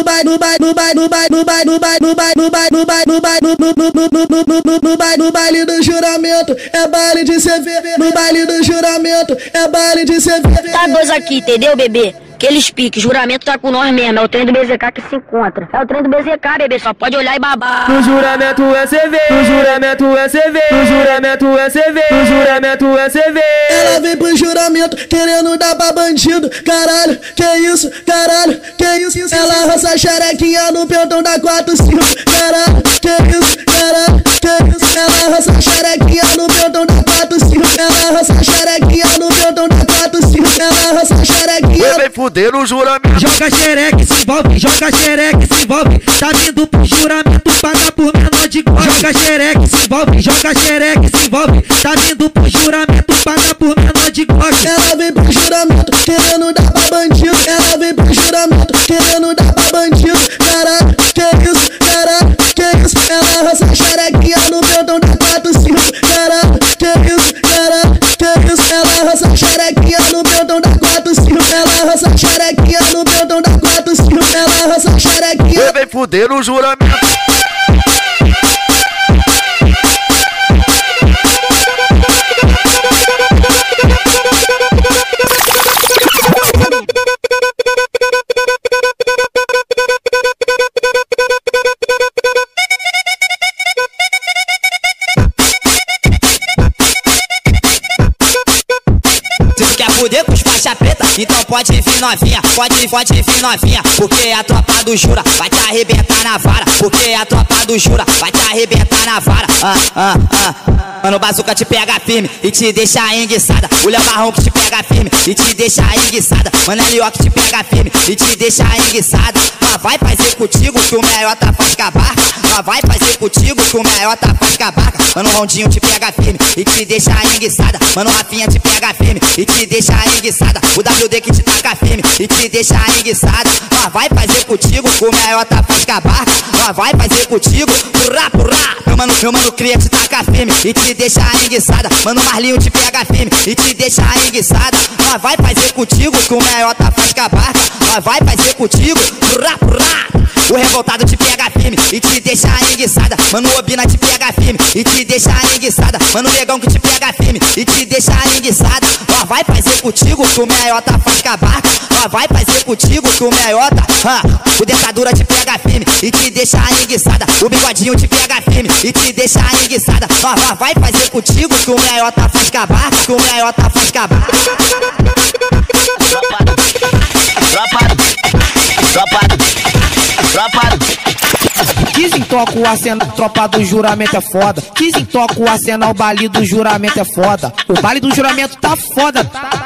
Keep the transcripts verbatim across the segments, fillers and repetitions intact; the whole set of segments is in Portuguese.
no baile, no baile, no baile, no baile, no baile, no baile, no baile, no baile, no baile, no baile, no no no no no no no baile, no baile do juramento, é baile de C V, no baile do juramento, é baile de C V. Tá dois aqui, entendeu, bebê? Aqueles piques, juramento tá com nós mesmo, é o trem do B Z K que se encontra. É o trem do B Z K, bebê, só pode olhar e babar. No juramento é C V, no juramento é C V, no juramento é C V, no juramento é C V. Ela vem pro juramento querendo dar pra bandido, caralho, que isso, caralho, que isso, isso. Ela roça a xerequinha no pentão da quatro cinco, caralho, que isso, caralho, que isso. Ela roça a xerequinha no pentão da quatro cinco, ela roça a xerequinha no pentão da quatro cinco, ela roça a xerequinha. Vem fuder no juramento. Joga xereque, se envolve, joga xereque, se envolve. Tá vindo pro juramento, paga por menor de gol. Joga xereque, se envolve, joga xereque, se envolve. Tá vindo pro juramento, paga por menor de gol. Ela vem pro juramento querendo dar pra bandido, ela vem pro juramento querendo dar pra bandido, caralho, que isso, caralho, que isso. Ela roça a xerequinha no pentão da quatro cinco, caralho, que isso, caralho, que isso. Ela roça a xerequinha no pentão da quatro cinco, ela roça a xerequinha no pentão da quatro cinco, ela roça a xerequinha. Vem fuder no juramento. Fuder com os faixa preta, então pode vir novinha, pode, pode vir novinha, porque a tropa do Jura vai te arrebentar na vara, porque a tropa do Jura vai te arrebentar na vara. Ah, ah, ah. Mano, o Bazuca te pega firme e te deixa enguiçada, o Léo Marrom que te pega firme e te deixa enguiçada, Mano L O que te pega firme e te deixa enguiçada. Mas vai fazer contigo que o meiota faz com a barca, mas vai fazer contigo que o meiota faz com a barca. Mano, o Rondinho te pega firme e te deixa enguiçada, Mano, o Rafinha te pega firme e te deixa enguiçada, o W D que te taca firme e te deixa enguiçada. Nós vai fazer contigo que o meiota faz com a barca, nós vai fazer contigo, purá, purá. Meu mano, meu mano cria te taca firme e te deixa enguiçada, Mano Marlinho te pega firme e te deixa enguiçada. Nós vai fazer contigo que o meiota faz com a barca, nós vai fazer contigo, purá, purá. O revoltado te pega firme e te deixa enguiçada, Mano Obina te pega firme e te deixa enguiçada, Mano Negão que te pega firme e te deixa enguiçada. Nós vai fazer contigo que o meiota faz com a barca, nós vai fazer contigo que o meiota, ah, o Dentadura te pega firme e te deixa enguiçada, o Bigodinho te pega firme e te deixa enguiçada. Nós, nós vai fazer contigo que o meiota faz com a barca, que o meiota faz com a barca. Desentoca o arsenal, tropa do juramento é foda. Desentoca o arsenal, o baile do juramento é foda. O baile do juramento tá foda.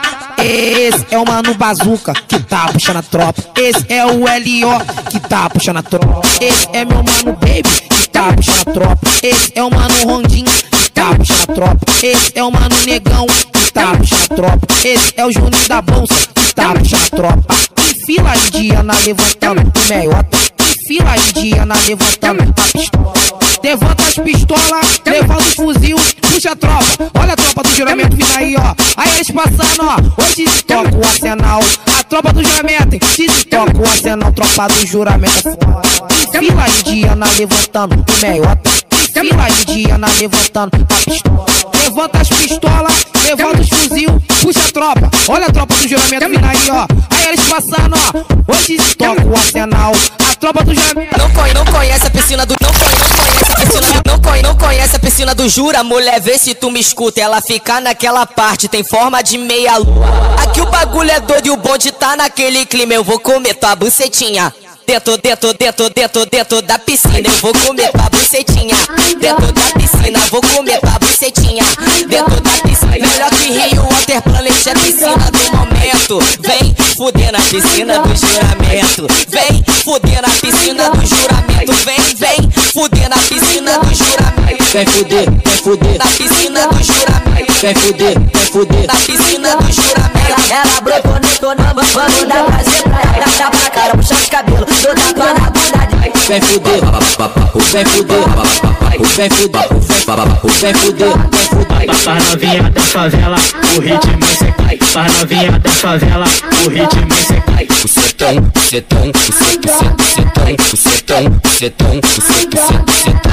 Esse é o Mano Bazuca que tá puxando a tropa. Esse é o L O que tá puxando a tropa. Esse é meu mano Baby que tá puxando a tropa. Esse é o Mano Rondinho que tá puxando a tropa. Esse é o Mano Negão que tá puxando a tropa. Esse é o Juninho da Bolsa que tá puxando a tropa. Em fila indiana levantando o meiota, em fila indiana levantando a pistola. Levanta as pistolas, levanta os fuzil, puxa a tropa. Olha a tropa do juramento vindo aí, ó. Aí eles passando, ó. Hoje se toca o arsenal, a tropa do juramento, hein? Se toca o arsenal, tropa do juramento é foda. Em fila indiana levantando o meiota, em fila indiana levantando a pistola. Levanta as pistolas, levanta os fuzil, puxa a tropa. Olha a tropa do juramento vindo aí, ó. Aí eles passando, ó. Hoje se toca o arsenal, a tropa do juramento. Não conhece, não conhece a piscina do... Não conhece, não conhece a piscina... Não conhece, não conhece a piscina do Jura, mulher, vê se tu me escuta. Ela fica naquela parte, tem forma de meia lua. Aqui o bagulho é doido e o bonde tá naquele clima. Eu vou comer tua bucetinha dentro, dentro, dentro, dentro, dentro da piscina. Eu vou comer tua bucetinha dentro da piscina. Vou comer tua bucetinha dentro da piscina. Melhor que Rio, Water Planet é piscina do momento. Vem fuder na piscina do juramento. Vem fuder na piscina do juramento. Vem, vem fuder na piscina do juramento. Vem fuder, vem fuder na piscina do juramento. Vem fuder, vem fuder na piscina do juramento. Ela brotou, detonando, vamos dar prazer pra ela. Dá pra cara, puxa os cabelos, toda tua na bunda. Vem fuder, vem fuder, vem fuder, vem fuder, vem fuder. Pra novinha da favela, o ritmo é secai. Pra novinha da favela, o ritmo é secai. O setão, o setão, o setão, o setão. bucetão, bucetão, bucetão, bucetão.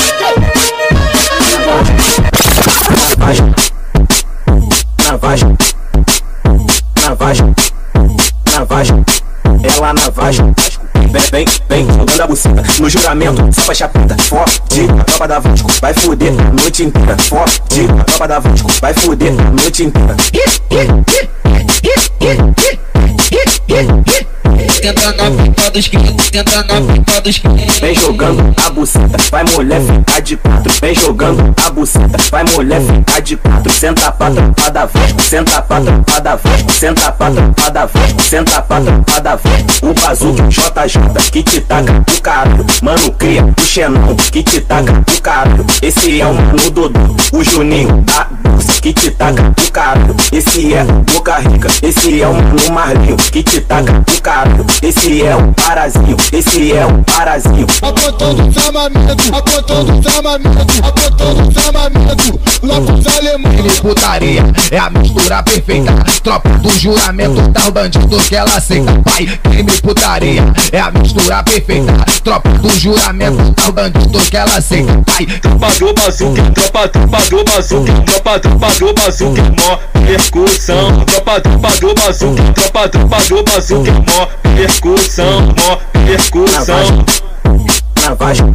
Na vagem, na vagem, na vagem, ela na vagem. Vem, vem, vem, jogando a buceta no juramento, só faixa preta, forte, a tropa da Vasco vai foder a noite inteira, forte, a tropa da Vasco vai foder a noite inteira. Tenta na pipa dos quintos, tenta na pipa dos quintos. Vem jogando a buceta, vai mulher ficar de quatro. Vem jogando a buceta, vai mulher ficar de quatro. Senta pra tropa da Vasco, senta pra tropa da Vasco, senta pra tropa da Vasco, senta pra tropa da Vasco. O Bazuca J J que te taca o caralho, mano cria o Xenão que te taca o caralho. Esse é o mano Dodô, o Juninho da bolsa que te taca o caralho. Esse é o Boca Rica, esse é o mano Marlinho que te taca o caralho. Esse é o Parazinho, esse é o Parazinho. Apontando os armamentos, apontando os armamentos, apontando os armamentos, lá pros alemães. Putaria é a mistura perfeita, tropa do juramento, tá o bandido que ela aceita. Pai, crime putaria é a mistura perfeita, tropa do juramento, tá o bandido que ela aceita. Pai, tropa do bazuca, tropa, tropa do bazuca, tropa, tropa do bazuca, mó percussão. Tropa, tropa do bazuca, tropa, tropa do bazuca, mó percussão, mó percussão. Na vagem,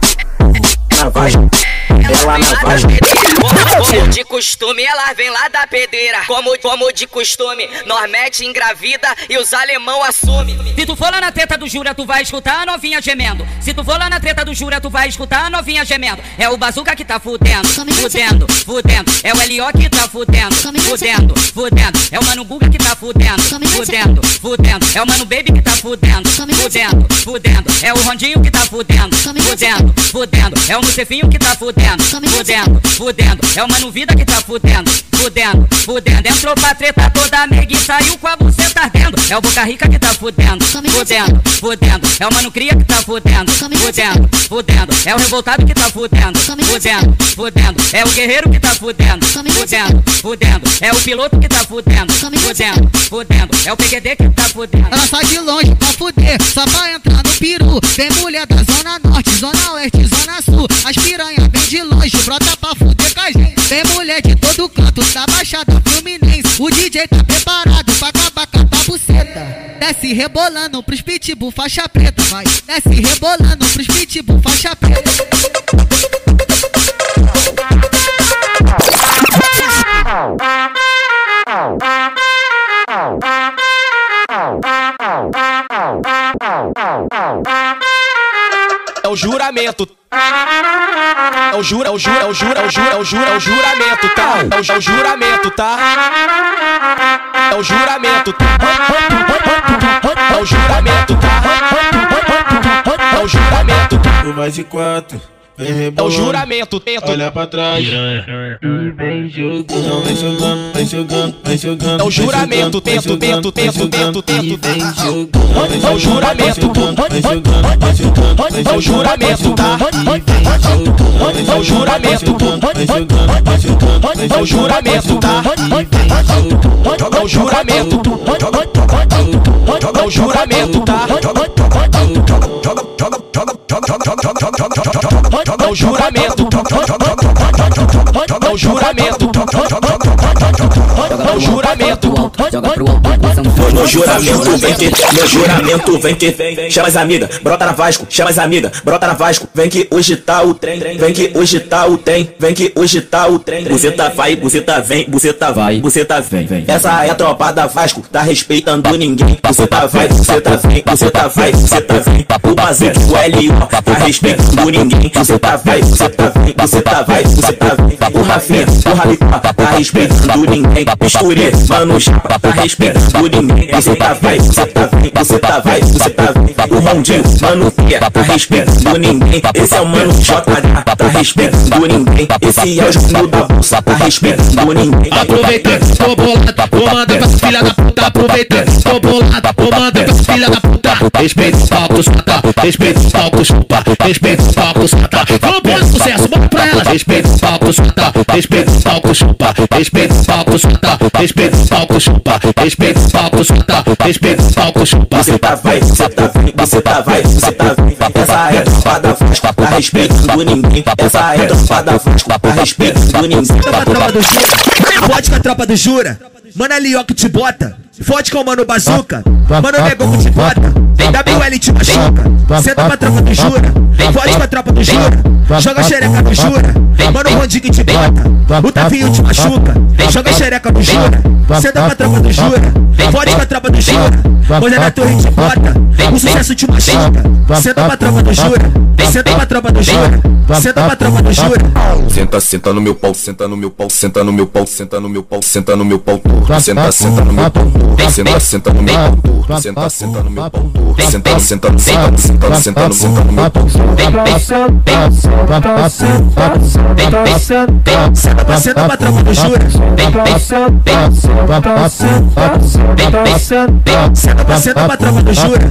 na vagem, ela na vagem. Como de costume, ela vem lá da pedreira. Como, como de costume, nós mete engravida e os alemão assume. Se tu for lá na treta do Jura, tu vai escutar a novinha gemendo. Se tu for lá na treta do Jura, tu vai escutar a novinha gemendo. É o Bazuca que tá fudendo, fudendo, fudendo. É o L O que tá fudendo, fudendo, fudendo. É o Mano Guga que tá fudendo, fudendo, fudendo. É o Mano Baby que tá fudendo, fudendo, fudendo. É o Rondinho que tá fudendo, fudendo, fudendo. É o Mucefinho que tá fudendo, fudendo, fudendo. É o Mano Vida que tá fudendo, fudendo, fudendo. Entrou pra treta toda nega e saiu com a buceta ardendo. É o Boca Rica que tá fudendo, fudendo, fudendo. É o Mano Cria que tá fudendo, fudendo, fudendo. É o Revoltado que tá fudendo, fudendo, fudendo. É o Guerreiro que tá fudendo, fudendo, fudendo. É o Piloto que tá fudendo, fudendo, fudendo. É o P Q D que tá fudendo. Ela sai de longe pra fuder, só pra entrar no peru. Tem mulher da Zona Norte, Zona Oeste, Zona Sul. As piranha vem de longe, brota pra fuder com a gente. Tem mulher de todo canto, da Baixada Fluminense. O D J tá preparado pra acabar com a buceta. Desce rebolando pros pitbull faixa preta, vai. Desce rebolando pros pitbull faixa preta. É o juramento. É o jura, é o jura, é o jura, é o jura, é o jura, é o juramento, tá? É o, é o juramento, tá? É o juramento, tá? É o juramento, tá? É o juramento, tá? Tu vai de quatro, vem rebolando. É o juramento, tento. Olha pra trás e vem jogando, vem jogando, vem jogando, vem jogando. É o juramento, tento, tento, tento, tento, tento. É o juramento, é o juramento, tá? É o juramento, é o juramento, tá? É o juramento, é o juramento, tá? É o juramento, é o juramento, é o juramento. No juramento vem que, no juramento vem que vem. Chama as amigas, brota na Vasco, chama as amigas, brota na Vasco. Vem que hoje tá o trem, vem que hoje tá o trem, vem que hoje tá o trem. Buceta vai, buceta vem, buceta vai, buceta vem, vem. Essa é a tropa da Vasco, tá respeitando ninguém. Buceta vai, buceta vem, buceta vai, buceta vem. O Bazuca, o L O, tá respeitando ninguém. Buceta vai, buceta vem, buceta vai, buceta vem. O Rafinha, o Rabicó, tá respeitando ninguém. Misture, mano, chapa, tá respeitando ninguém. Buceta vai, buceta vem, buceta vai, buceta vem. O Rondinho, mano, Pia, tá respeitando ninguém. Esse é o mano J H, tá respeitando ninguém. Esse é o Juninho da bolsa, tá respeitando ninguém. Aproveitando, tô bolado, comanda com as filha da puta. Aproveitando, tô bolado, comanda com as filha da puta. Respeita os palcos, mata, respeita os palcos, chupa. Respeita os palcos, mata. Vamos pôr sucesso, bota pra elas. Respeita os palcos, mata, respeita os palcos, chupa. Respeita os palcos, mata, respeita os palcos, chupa. Respeita os palcos, mata, respeita os palcos, chupa. Buceta vai, buceta vem, buceta vai, buceta vem. Essa é a tropa da Vasco, a respeito do ninguém. Essa é a tropa da Vasco, a respeito do ninguém. Senta pra tropa do Jura, fode com a tropa do Jura. Mano, ali ó que te bota. Fode com o mano Bazuca. Mano, negão que te bota. W L te machuca. Senta pra tropa do Jura. Fode com a tropa do Jura. Joga a xereca do Jura. Mano, o Rondinho que te bota. O Tavinho te machuca. Joga a xereca do Jura. Senta pra tropa do Jura. Fode com a tropa do Jura. Hoje na torre te bota. O sucesso te machuca. Senta pra tropa do Jura. Senta pra tropa do Jura. Senta pra tropa do Jura. Senta, senta no meu pau, senta no meu pau, senta no meu pau, senta no meu pau, senta no meu pau, senta, senta no meu pau, senta, senta no meu pau, senta, senta no meu pau, senta, senta no senta, senta, senta no senta no meu pau. Senta pra senta pra tropa do Jura. Senta pra senta pra tropa do Jura.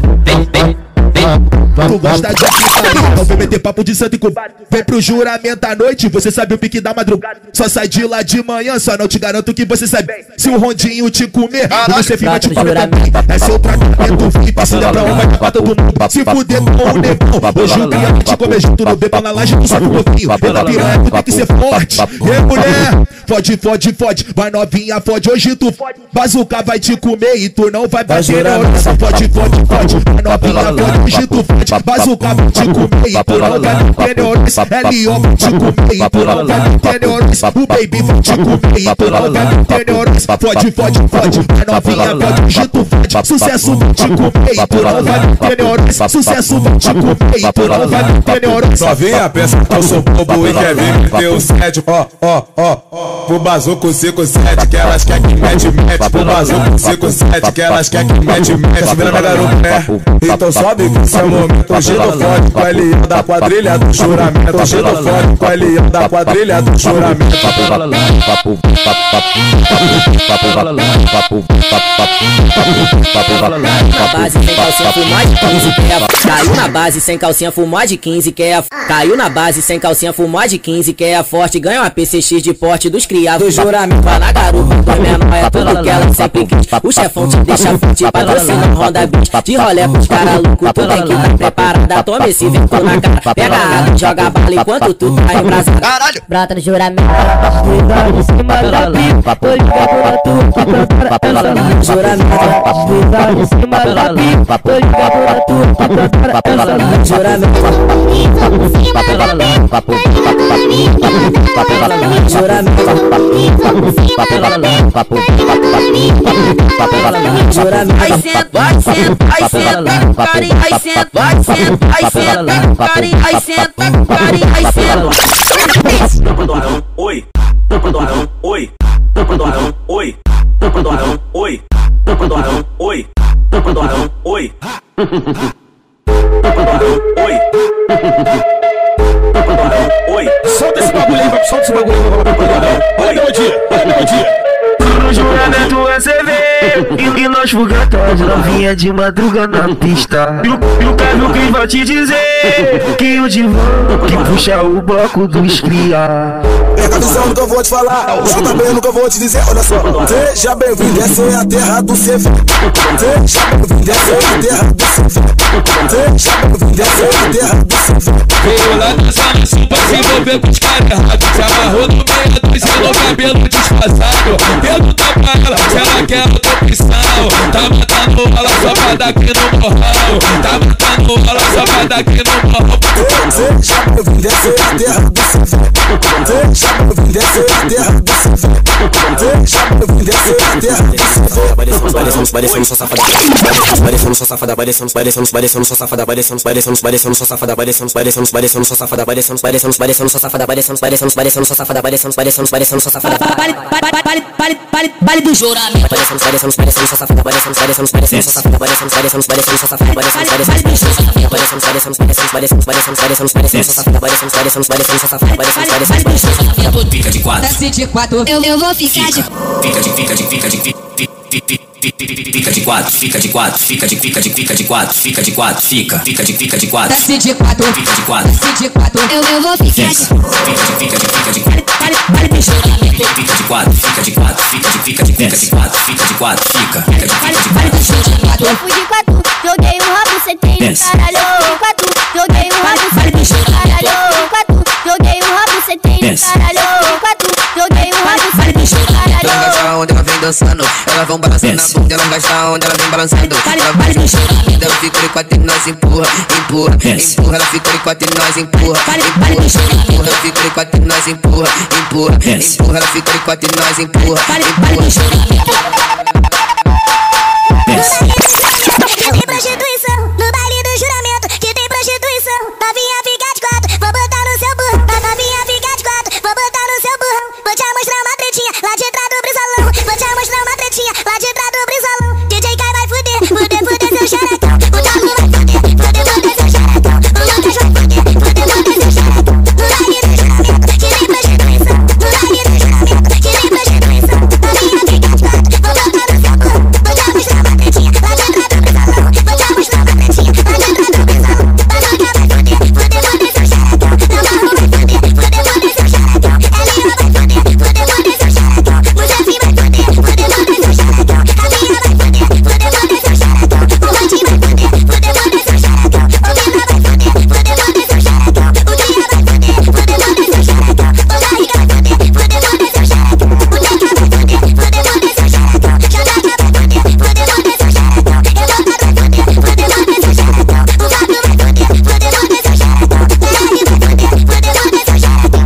Tu gosta de putaria, não vem meter papo de santo e cubado. Vem pro juramento à noite, você sabe o pique da madrugada. Só sai de lá de manhã, só não te garanto que você sabe. Se o Rondinho te comer, você fica te comer também. É seu tratamento V I P, se lembra um vai pra todo mundo. Se fuder com o negão, hoje o dia vai te comer junto no beco na laje do saco fofinho. Pela piranha tu tem que ser forte. Ei mulher, fode, fode, fode. Vai novinha, fode, hoje tu fode. Bazuca vai te comer e tu não vai bater na hora. Fode, fode, fode. Vai novinha, fode, hoje tu fode. Bazuca vai te comer e tu não vai bater na hora. L O vai te comer e tu não vai bater na hora. O baby vai te comer e tu não vai bater na hora. Fode, fode, fode. Vai novinha, fode, hoje tu fode. Sucesso vai te comer e tu não vai bater na hora. Sucesso vai te comer e tu não vai bater na hora. Novinha pensa que eu sou bobo e quer vir meter o sete. Ó, ó, ó. Pro bazuco cinco sete que elas quer que mete, mete. Pro bazuco cinco sete que elas quer que mete, mete. Vira na garupa, né? Então sobe que seu momento gelo forte com a L O da quadrilha do juramento. Gelo forte com a L O da quadrilha do juramento. Caiu na base sem calcinha, fumou de quinze, que é Caiu na base sem calcinha, fumou de quinze, que é forte. Ganha uma P C X de porte dos criados. Do juramento vai na garupa, dos menor é tudo que ela sempre quis. O chefão te deixa forte, patrocina Honda Beat. De rolé pros cara louco, tu tem que estar preparada. Toma esse vento na cara, pega a água, joga bala enquanto tu tá embrasado. Caralho! Brota no juramento, cuidado em cima da pipa. Tô ligado na tua, que prepara essa linha. Juramento, cuidado em cima da pipa. Tô ligado na tua, que prepara essa linha. Juramento, juramento, vai senta, vai senta, vai senta, carinho, vai senta, vai senta, vai senta, carinho, vai senta, carinho, vai senta. Tropa do Arão, oi. Tropa do Arão, oi. Tropa do Arão, oi. Tropa do Arão, oi. Tropa do Arão, oi. Tropa do Arão, oi. Tropa do Arão, oi. Tropa do Arão, oi. Solta esse bagulho aí, vai, solta esse bagulho aí, vai, vai, vai. Olha a melodia, olha a melodia. No juramento você vê e, e nós fuga tarde, novinha de madruga na pista. E o, e o Kevin Cris vai te dizer que o divã que puxa o bloco dos cria. Presta atenção no que eu vou te falar, escuta bem no que eu vou te dizer, olha só. Seja bem-vindo, essa é a terra do C V. Seja bem-vindo, essa é a terra do C V. Seja bem-vindo, essa é a terra do C V. Veio lá dançar no sul pra se envolver com os caras errados. Se amarrou no meio do seu cabelo disfarçado. Pergunta pra ela se ela quer outra opção. Tá matando ela só pra dar aqui no morrão. Tá matando ela só pra dar aqui no morrão. Seja bem-vindo, essa é a terra do C V. Seja bem-vindo, essa é a terra do C V. Seja bem-vindo, essa é a terra do C V. Parecemos, parecemos só safada. Parecemos só safada, parecemos, parecemos, parecemos só safada, parecemos, parecemos, parecemos só safada, parecemos, parecemos, parecemos só safada, parecemos, parecemos, parecemos só safada, parecemos, parecemos, parecemos só safada, parecemos, parecemos, parecemos só safada. Vale, vale, vale, vale, vale, vale do juramento. Parecemos, parecemos, parecemos só safada, parecemos, parecemos, parecemos só safada, parecemos, parecemos, parecemos só safada, parecemos, parecemos, parecemos só safada, parecemos, parecemos, parecemos, parecemos, parecemos, parecemos, parecemos só safada, parecemos, parecemos, parecemos só safada, parecemos, parecemos, parecemos só safada. Fica de quatro. Desce de quatro. Eu, eu vou ficar de. Fica de, fica de, fica de, fica de quatro, fica de quatro, fica de, fica de, fica de quatro, fica de quatro, fica, fica de, fica de quatro. Desce de quatro. Fica de quatro. Desce de quatro. Eu, eu vou ficar de. Fica de, fica de, fica de quatro. Vale do juramento. Fica de quatro, fica de quatro, fica de, fica de, fica de quatro, fica de quatro, fica, fica de, fica de quatro. Eu fui de quatro, joguei o rabo, sentei no caralho. Eu fui de quatro, joguei balançando. Elas vão balançando na bunda, elas gastam onde ela vem balançando. Ela vai no juramento, ela fica de quatro e nós empurra, empurra, empurra. Ela fica de quatro e nós empurra, empurra. Ela fica de quatro e nós empurra, empurra, empurra. Ela fica de quatro e nós empurra, empurra. Tem prostituição no baile do juramento, que tem prostituição. Novinha fica de quatro, vou botar no seu burro. Novinha fica de quatro, vou botar no seu burrão. Vou te mostrar uma tretinha lá de trás do brisalão. Vou te mostrar uma tretinha lá de trás do brisalão. D J Kai vai fuder, fuder, fuder seu xerecão. O Talu vai fuder, fuder, fuder seu xerecão. O Lucas vai fuder, fuder, fuder seu xerecão. No baile do juramento, que tem prostituição. No baile do juramento, que tem prostituição. Novinha fica de quatro, vou botar no seu burro. Vou te mostrar uma tretinha lá de trás do brisalão. Vou te mostrar uma tretinha lá de trás do brisalão. Bazuca vai fuder, fuder, fuder seu xerecão. Navarro vai fuder, fuder, fuder seu xerecão. Elinho vai fuder, fuder, fuder seu xerecão. Muzefi vai fuder, fuder, fuder seu xerecão. Rafinha vai fuder, fuder, fuder seu xerecão. O Rotinho vai fuder, fuder, fuder seu xerecão. O Vina vai fuder, fuder, fuder seu xerecão. O Cria vai fuder, fuder, fuder seu xerecão. O Garriga vai fuder, fuder, fuder seu xerecão. O Teca vai fuder, fuder, fuder seu xerecão. Xandaca vai fuder, fuder, fuder seu xerecão. Revoltado vai fuder, fuder, fuder seu xerecão. O Fábio vai fuder, fuder, fuder seu xerecão. P R vai fuder, fuder, fuder seu xerecão.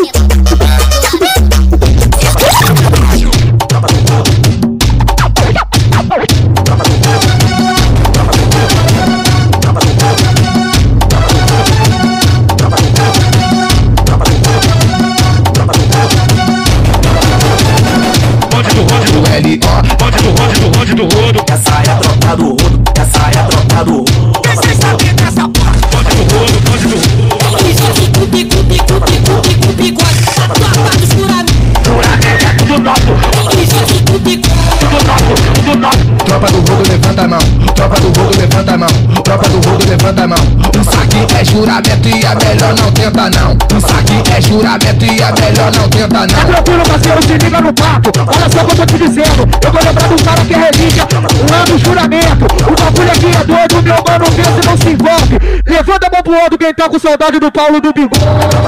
L O, bonde do bonde do bonde do rodo. Essa é a tropa do rodo, essa é a tropa do rodo. Vocês sabem dessa porra. Bonde do rodo, bonde do rodo. Pico, pico, pico, pico, pico, pico. A tropa do juramento. Juramento é tudo nosso. Pico, pico, tudo nosso, tudo nosso. Tropa do rodo, levanta a mão. Tropa do rodo, levanta a mão. Tropa do rodo, levanta a mão. Isso aqui é juramento e é melhor não tenta não. Isso aqui é juramento e é melhor não tenta não. Tá tranquilo, parceiro, se liga no papo. Olha só o que eu tô te dizendo. Eu vou lembrar do cara que é relíquia lá no juramento. O bagulho aqui é doido, meu mano, pensa e não se envolve. Levanta a mão pro outro quem tá com saudade do Paulo do Bigode.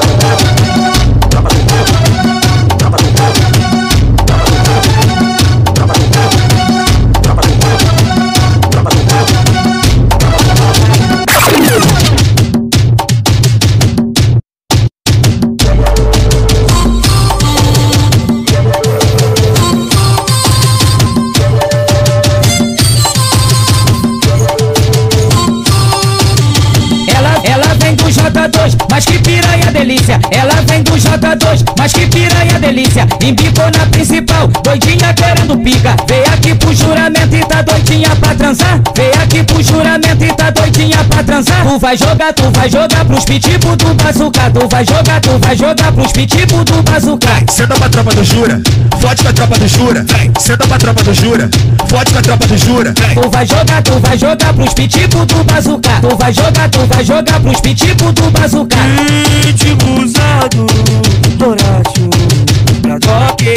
J dois, mas que piranha delícia. Ela vem do J dois, mas que piranha delícia. Embicou na principal, doidinha querendo pica. Veio aqui pro juramento e tá doidinha pra transar. Veio aqui pro juramento e tá doidinha pra transar. Tu vai jogar, tu vai jogar pros pitibus do bazuca. Tu vai jogar, tu vai jogar pros pitibus do bazuca. Senta pra tropa do jura, fode com a tropa do jura. Senta pra tropa do jura, fode com a tropa do jura. Tu vai jogar, tu vai jogar pros pitibus do bazuca. Tu vai jogar, tu vai jogar pros pitibus do bazuca. Pitbull usado, dourado, pra toque,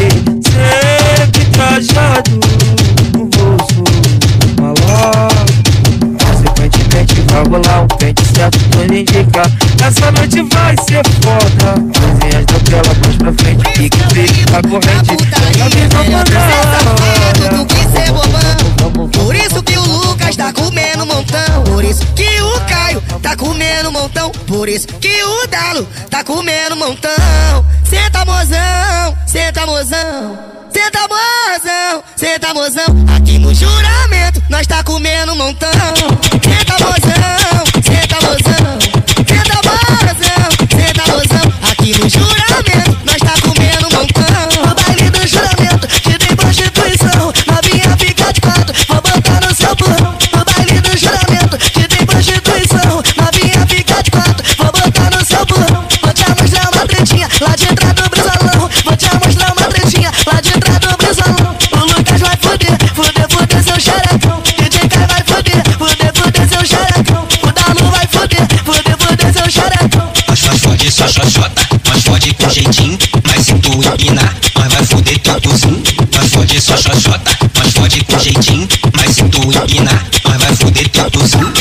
sempre trajado, no bolso, maló. Consequentemente vai rolar um pente certo, tudo indica. Essa noite vai ser foda. Coisinhas da tela, mais pra frente, fique feliz, a corrente. A visão mandada. Por isso que o Lucas tá comendo montão. Por isso que o Caio tá comendo montão. Por isso que o Dalo tá comendo montão. Senta mozão, senta mozão. Senta mozão, senta mozão. Aqui no juramento nós tá comendo montão. Senta mozão, senta mozão. Senta mozão, senta mozão. Aqui no juramento nós tá comendo montão. No baile do juramento que tem prostituição. Novinha fica de quatro, vou botar no seu burrão. No baile do juramento que tem prostituição. Novinha fica de quatro, vou botar no seu burrão. Vou te mostrar uma tretinha lá de trás do brisalão. Vou te mostrar uma tretinha lá de trás do brisalão. O Lucas vai fuder, fuder, fuder seu xerecão. D J Kai vai fuder, fuder, fuder seu xerecão. O Dalu vai fuder, fuder, fuder seu xerecão. Nós faz fode só xoxota, nós fode com jeitinho. Mas se tu empinar, nós vai fuder teu cozinho. Nós fode só xoxota, nós fode com jeitinho. Mas se tu empinar, nós vai fuder teu cozinho.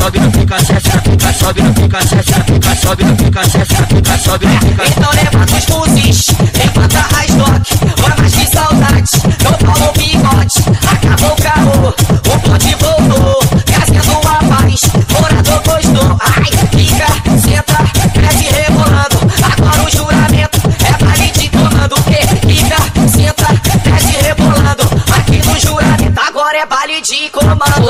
sobe, não fica, desce, fica, sobe, não fica, desce, fica, sobe, não fica, desce, fica, sobe, não fica. Então levanta os fuzis, levanta as doc, bora mais que saudade, não falou bigode, acabou o carro, o bonde voltou, trazendo uma paz, morador gostou, ai, fica, senta, desce rebolando, agora o juramento é baile de comando, que fica, senta, desce rebolando, aqui no juramento agora é baile de comando.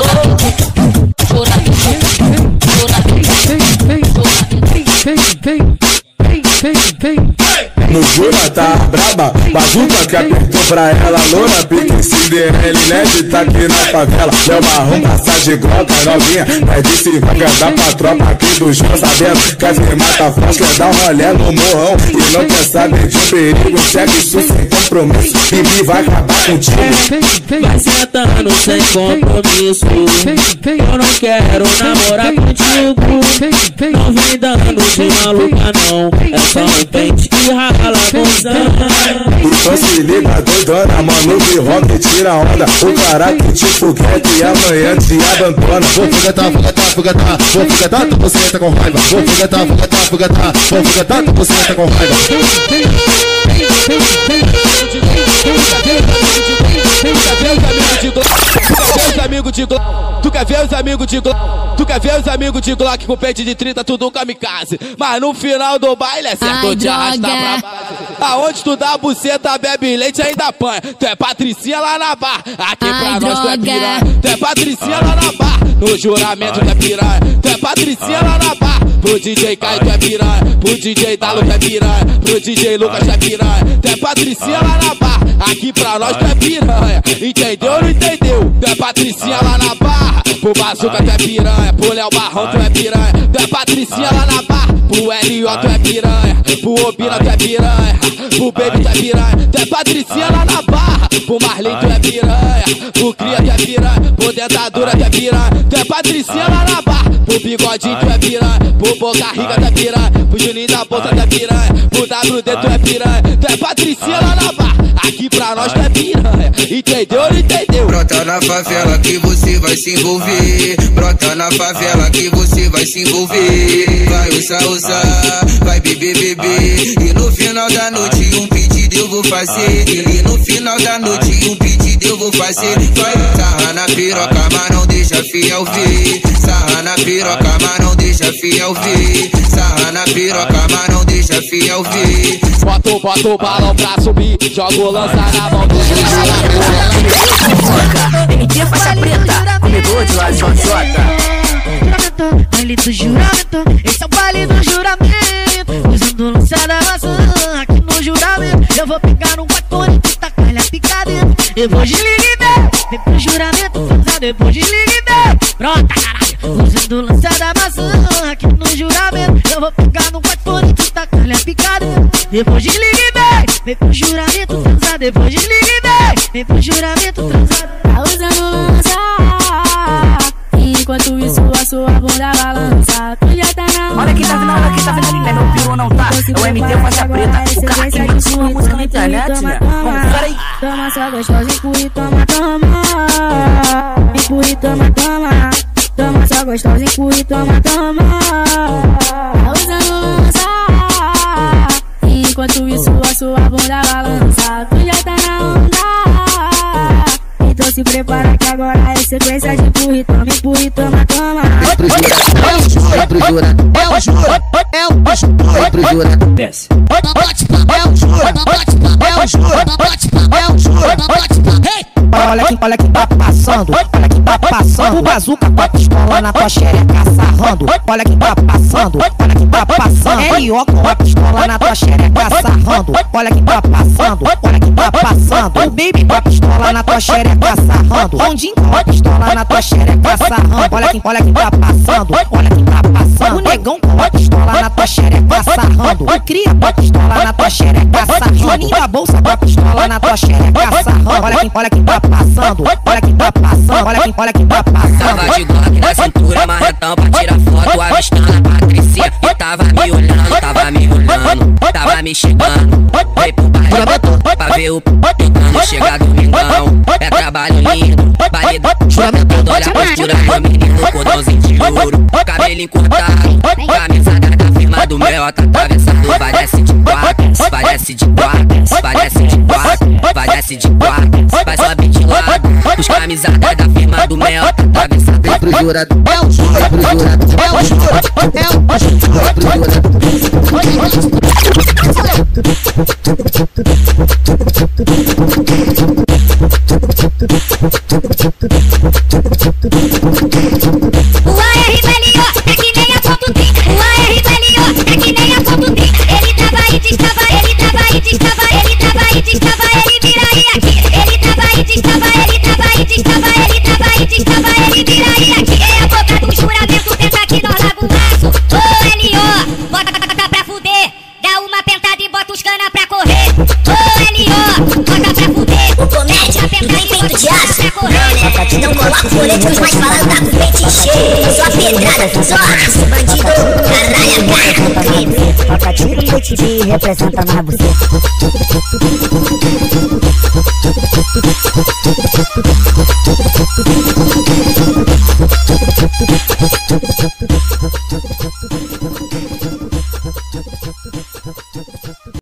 No Jura tá braba, bazuca que apertou pra ela, loura, pique, Cinderela e Ned tá aqui na favela. Léo Marrom, passagem grota, novinha, é de cinco, quer dar pra tropa aqui do Jura, sabendo que a firma tá forte, quer dar um rolé no morrão e não quer saber de perigo, segue isso sem compromisso, Bibi vai acabar contigo. Vai sentando sem compromisso, eu não quero namorar contigo, não vem dando de maluca não, é só um pente que rala gozando. Então se liga doidona, mano, que rock tira onda, o cara que te foguete e amanhã te abandona. Vou foguetar, foguetar, foguetar, vou foguetar, tu você entra com raiva. Vou foguetar, foguetar, foguetar, vou foguetar, tu você entra com raiva. Os amigos de Glock, tu quer ver os amigos de Glock, tu quer ver os amigos de Glock com peito de trinta, tudo kamikaze. Mas no final do baile é certo de arrastar pra base. Aonde tu dá a buceta, bebe leite e ainda apanha. Tu é Patricinha lá na barra, aqui pra Ai, nós tu é droga. piranha. Tu é Patricinha lá na barra, no juramento tu é piranha. Tu é Patricinha lá na barra, pro D J Caio tu é piranha, pro D J Dalo tu é piranha, pro D J Lucas tu é piranha. Tu é Patricinha lá na barra, aqui pra nós tu é piranha. Entendeu ou não entendeu? Tu é Patricinha lá na barra, pro Bazuca tu é piranha, pro Léo Barrão tu é piranha. Tu é Patricinha lá na barra, pro L O tu é piranha, pro Obina tu é piranha, pro Baby tu é piranha. Tu é Patricinha lá na barra, pro Marlene tu é piranha, pro Cria tu é piranha, pro Dentadura tu é piranha. Tu é Patricinha lá na barra, pro Bigodinho tu é piranha, pro Boca Rica tu é piranha, pro Juninho da Bolsa tu é piranha, pro W D tu é piranha. Tu é Patricinha lá na barra, aqui pra nós tu é piranha. Entendeu ou não entendeu? Brota na favela que você vai se envolver, brota na favela que você vai se envolver. Vai usar, usar, vai beber, beber, e no final da noite um pedido eu vou fazer. E no final da noite um pedido eu vou fazer. Vai sarra na piroca, mas não deixa fiel ver. Sarra na piroca, mas não deixa fiel ver. Sarra na piroca, mas não deixa fiel ver. Bota o, bota o balão pra subir, joga o lança na mão do M T faixa preta, comedor de lá, J J. Baile do juramento, esse é o baile do juramento. Usando lança da maçã, aqui no juramento. Eu vou pegar um bacone e tacar ele a picar dentro. Depois desliga e vem, vem pro juramento transar. Depois desliga e vem, pronta caralho. Usando lança da maçã, aqui no juramento. Eu vou pegar um bacone e tacar ele a picar dentro. Depois desliga e vem, vem pro juramento transar. Depois desliga e vem, vem pro juramento transar. Tá usando lança, enquanto isso a sua bunda balança. Tu já tá na. Olha quem tá vindo, olha quem tá vindo ali, né? Não pirou, não tá? É o M T faixa preta, o cara que manda sua música na internet, né? Vamos, peraí. Toma só gostosa, empurra, toma, toma. Empurra, toma, toma. Toma só gostosa, empurra, toma, toma. Tá usando lança, enquanto isso a sua bunda balança. Tu já tá na onda, então se prepara que agora é sequência de empurra, toma, empurra, toma, toma. É o jura, é o jura, é o jura, é o jura, desce. É o jura, é o jura, é o jura, olha quem, olha quem tá passando, olha quem tá passando. O Bazuca com a pistola na tua xereca sarrando. Olha quem tá passando, olha quem tá passando. L O com a pistola na tua xereca sarrando. Olha quem tá passando, olha quem tá passando. O Baby com a pistola na tua xereca sarrando. Rondinho com a pistola na tua xereca sarrando. Olha quem, olha quem tá passando, olha quem tá passando. O Negão com a pistola na tua xereca sarrando. O Cria com a pistola na tua xereca sarrando. Juninho da Bolsa com a pistola na tua xereca sarrando. Olha quem, olha quem tá passando, olha quem tá passando, olha quem, olha quem tá passando. Tava de Glock na cintura, marretão pra tirar foto, avistando a Patricinha. E tava me olhando, tava me olhando, tava me me xingando. Vem pro baile pra ver o tentando chegar domingão. É trabalho lindo, baile do juramento. Olha a postura do menino, cordãozinho de ouro, cabelo cortado, camisada da firma do Mel, tá atravessando. Vai desce de quatro, vai desce de quatro, vai desce de quatro, vai desce de quatro, vai sobe de lado. Os camisadas da firma do Mel, tá atravessando. Vem pro jurado, vem pro jurado, vem pro jurado, vem pro jurado. O A R L O é que nem a ponto trinta. O A R L O é que nem a ponto trinta. Ele tava e destava, ele tava e destava, ele tava e destava, ele vira e aqui. Ele tava e destava, ele tava e destava, ele tava e destava, ele vira e aqui. É a boca do juramento, tenta que nós larga o laço. Ô L O, bota pra fuder. Dá uma pentada e bota os cana pra correr. Ô L O, bota pra fuder. O comédia pentada e bota os cana pra correr. Não coloca o colete, os mais falando tá com o peito cheio. Só pedrada, só raça, bandido, caralho, a cara do crime. Toca tiro no T V, representa mais você.